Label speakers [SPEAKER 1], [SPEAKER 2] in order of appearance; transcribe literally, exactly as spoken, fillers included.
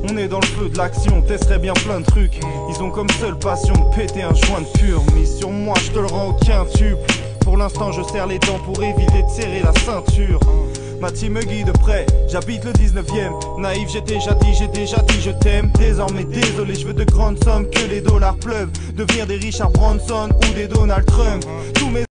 [SPEAKER 1] On est dans le feu de l'action, testerait bien plein de trucs. Ils ont comme seule passion de péter un joint de pur. Mais sur moi je te le rends au quintuple. Pour l'instant je serre les dents pour éviter de serrer la ceinture. Ma team me guide de près, j'habite le dix-neuvième. Naïf j'ai déjà dit, j'ai déjà dit je t'aime. Désormais désolé, je veux de grandes sommes, que les dollars pleuvent. Devenir des Richard Branson ou des Donald Trump. Tous mes